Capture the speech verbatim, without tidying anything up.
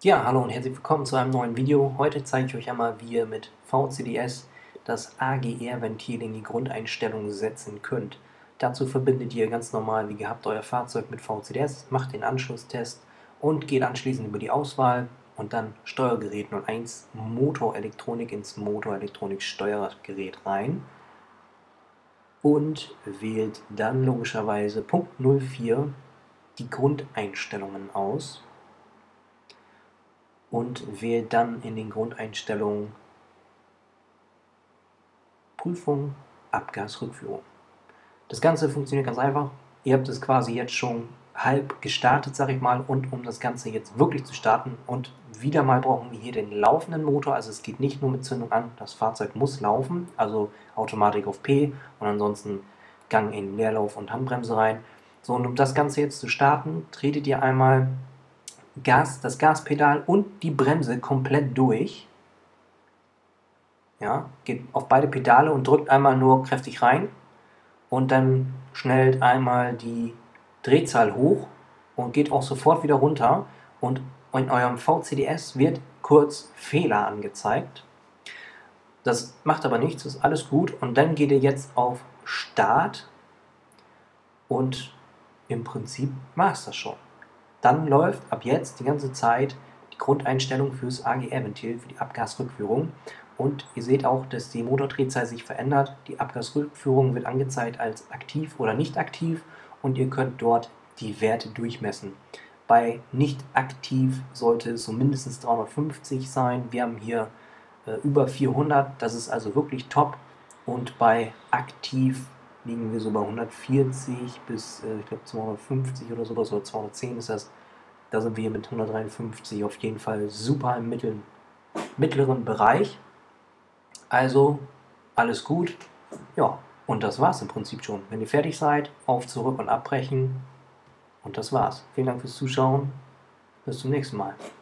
Ja, hallo und herzlich willkommen zu einem neuen Video. Heute zeige ich euch einmal, wie ihr mit V C D S das A G R-Ventil in die Grundeinstellungen setzen könnt. Dazu verbindet ihr ganz normal wie gehabt euer Fahrzeug mit V C D S, macht den Anschlusstest und geht anschließend über die Auswahl und dann Steuergerät null eins Motorelektronik ins Motorelektronik-Steuergerät rein und wählt dann logischerweise Punkt null vier die Grundeinstellungen aus und wählt dann in den Grundeinstellungen Prüfung, Abgasrückführung. Das Ganze funktioniert ganz einfach. Ihr habt es quasi jetzt schon halb gestartet, sag ich mal, und um das Ganze jetzt wirklich zu starten und wieder mal brauchen wir hier den laufenden Motor, also es geht nicht nur mit Zündung an, das Fahrzeug muss laufen, also Automatik auf P und ansonsten Gang in Leerlauf und Handbremse rein. So, und um das Ganze jetzt zu starten, tretet ihr einmal Gas, das Gaspedal und die Bremse komplett durch. Ja, geht auf beide Pedale und drückt einmal nur kräftig rein und dann schnellt einmal die Drehzahl hoch und geht auch sofort wieder runter und in eurem V C D S wird kurz Fehler angezeigt. Das macht aber nichts, ist alles gut und dann geht ihr jetzt auf Start und im Prinzip war es das schon. Dann läuft ab jetzt die ganze Zeit die Grundeinstellung fürs A G R-Ventil, für die Abgasrückführung. Und ihr seht auch, dass die Motordrehzahl sich verändert. Die Abgasrückführung wird angezeigt als aktiv oder nicht aktiv und ihr könnt dort die Werte durchmessen. Bei nicht aktiv sollte es so mindestens dreihundertfünfzig sein. Wir haben hier äh, über vierhundert, das ist also wirklich top. Und bei aktiv liegen wir so bei hundertvierzig bis, äh, ich glaube, zweihundertfünfzig oder sowas, oder zweihundertzehn ist das. Da sind wir hier mit hundertdreiundfünfzig auf jeden Fall super im mittleren, mittleren Bereich. Also alles gut. Ja, und das war's im Prinzip schon. Wenn ihr fertig seid, auf, zurück und abbrechen. Und das war's. Vielen Dank fürs Zuschauen. Bis zum nächsten Mal.